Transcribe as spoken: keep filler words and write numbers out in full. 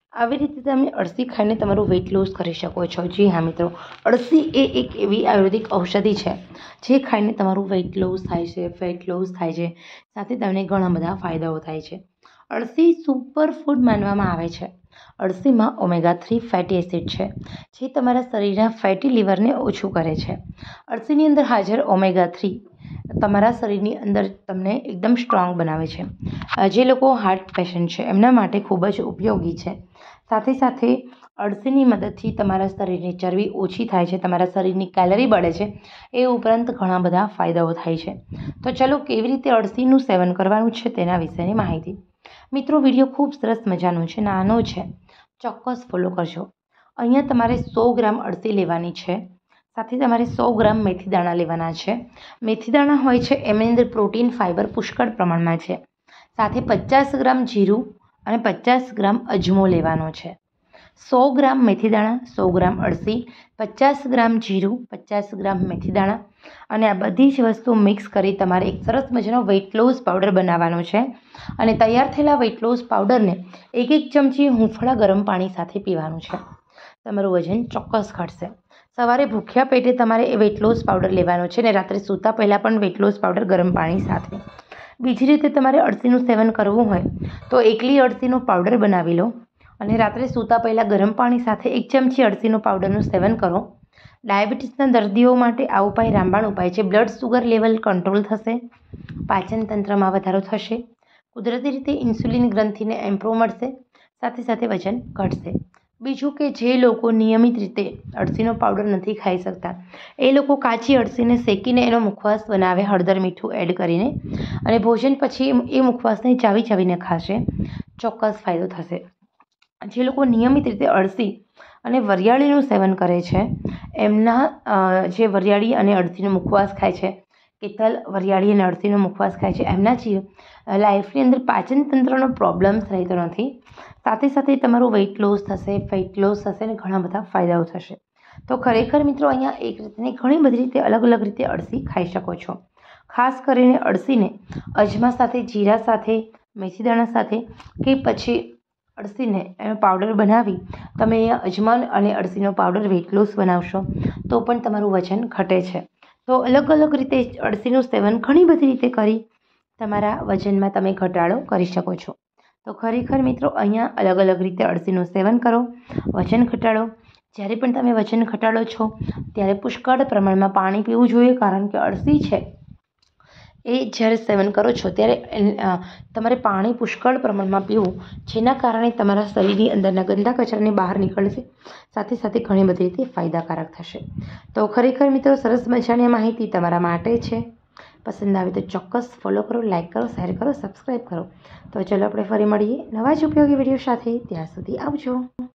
આવી રીતે તમે અળસી ખાઈને તમારું વેઇટ લોસ કરી શકો છો। જી હા મિત્રો, અળસી એ એક એવી આયુર્વેદિક ઔષધિ છે જે ખાઈને તમારું વેઇટ લોસ થાય છે, ફેટ લોસ થાય છે, સાથે તમને ઘણા બધા ફાયદાઓ થાય છે। અળસી સુપર ફૂડ માનવામાં આવે છે। અળસીમાં ઓમેગા થ્રી ફેટી એસિડ છે જે તમારા શરીરના ફેટી લીવરને ઓછું કરે છે। અળસીની અંદર હાજર ઓમેગા થ્રી તમારા શરીરની અંદર તમને એકદમ સ્ટ્રોંગ બનાવે છે। જે લોકો હાર્ટ પેશન્ટ છે એમના માટે ખૂબ જ ઉપયોગી છે। સાથે સાથે અળસીની મદદથી તમારા શરીરની ચરબી ઓછી થાય છે, તમારા શરીરની કેલરી બળે છે, એ ઉપરાંત ઘણા બધા ફાયદાઓ થાય છે। તો ચલો કેવી રીતે અળસીનું સેવન કરવાનું છે તેના વિશેની માહિતી। મિત્રો, વિડીયો ખૂબ સરસ મજાનો છે, નાનો છે, ચોક્કસ ફોલો કરજો। અહીંયા તમારે સો ગ્રામ અળસી લેવાની છે, સાથે તમારે સો ગ્રામ મેથી દાણા લેવાના છે। મેથી દાણા હોય છે એમની અંદર પ્રોટીન, ફાઇબર પુષ્કળ પ્રમાણમાં છે। સાથે પચાસ ગ્રામ જીરું અને પચાસ ગ્રામ અજમો લેવાનો છે। સો ગ્રામ મેથી દાણા, સો ગ્રામ અળસી, પચાસ ગ્રામ જીરું, પચાસ ગ્રામ મેથી દાણા અને આ બધી જ વસ્તુ મિક્સ કરી તમારે એક સરસ મજાનો વેઇટ લોસ પાવડર બનાવવાનો છે। અને તૈયાર થયેલા વેઇટ લોસ પાવડરને એક એક ચમચી હૂંફાળા ગરમ પાણી સાથે પીવાનું છે। તમારું વજન ચોક્કસ ઘટશે। સવારે ભૂખ્યા પેટે તમારે એ વેઇટ લોસ પાવડર લેવાનો છે અને રાત્રે સૂતા પહેલાં પણ વેઇટ લોસ પાવડર ગરમ પાણી સાથે। બીજી રીતે તમારે અળસીનું સેવન કરવું હોય તો એકલી અળસીનો પાવડર બનાવી લો અને રાત્રે સૂતા પહેલાં ગરમ પાણી સાથે એક ચમચી અળસીનો પાવડરનું સેવન કરો। ડાયાબિટીસના દર્દીઓ માટે આ ઉપાય રામબાણ ઉપાય છે। બ્લડ સુગર લેવલ કંટ્રોલ થશે, પાચન તંત્રમાં વધારો થશે, કુદરતી રીતે ઇન્સ્યુલિન ગ્રંથિને ઇમ્પ્રૂવ મળશે, સાથે સાથે વજન ઘટશે। બીજું કે જે લોકો નિયમિત રીતે અળસીનો પાવડર નથી ખાઈ શકતા એ લોકો કાચી અળસીને શેકીને એનો મુખવાસ બનાવે હળદર મીઠું એડ કરીને અને ભોજન પછી એ મુખવાસને ચાવી ચાવીને ખાશે, ચોક્કસ ફાયદો થશે। જે લોકો નિયમિત રીતે અળસી અને વરિયાળીનું સેવન કરે છે એમના જે વરિયાળી અને અળસીનો મુખવાસ ખાય છે, કેતલ વરિયાળી અને અળસીનો મુખવાસ ખાય છે, એમના જે લાઈફની અંદર પાચન તંત્રનો પ્રોબ્લેમ્સ રહેતો નથી। સાથે સાથે તમારું વેઇટ લોસ થશે, ફેટ લોસ થશે અને ઘણા બધા ફાયદાઓ થશે। તો ખરેખર મિત્રો, અહીંયા એક રીતે ઘણી બધી રીતે અલગ અલગ રીતે અળસી ખાઈ શકો છો। ખાસ કરીને અળસીને અજમા સાથે, જીરા સાથે, મેથી દાણા સાથે કે પછી અળસીને એનો પાવડર બનાવી તમે અહીંયા અજમા અને અળસીનો પાવડર વેઇટ લોસ બનાવશો તો પણ તમારું વજન ઘટે છે। તો અલગ અલગ રીતે અળસીનું સેવન ઘણી બધી રીતે કરી તમારા વજનમાં તમે ઘટાડો કરી શકો છો। તો ખરેખર મિત્રો, અહીંયા અલગ અલગ રીતે અળસીનું સેવન કરો, વજન ઘટાડો। જ્યારે પણ તમે વજન ઘટાડો છો ત્યારે પુષ્કળ પ્રમાણમાં પાણી પીવું જોઈએ, કારણ કે અળસી છે એ જ્યારે સેવન કરો છો ત્યારે તમારે પાણી પુષ્કળ પ્રમાણમાં પીવું, જેના કારણે તમારા શરીરની અંદરના ગંદા કચરાને બહાર નીકળશે, સાથે સાથે ઘણી બધી રીતે ફાયદાકારક થશે। તો ખરેખર મિત્રો, સરસ મજાની માહિતી તમારા માટે છે। પસંદ આવે તો ચોક્કસ ફોલો કરો, લાઇક કરો, શેર કરો, સબસ્ક્રાઈબ કરો। તો ચલો આપણે ફરી મળીએ નવા જ ઉપયોગી વિડીયો સાથે। ત્યાં સુધી આવજો।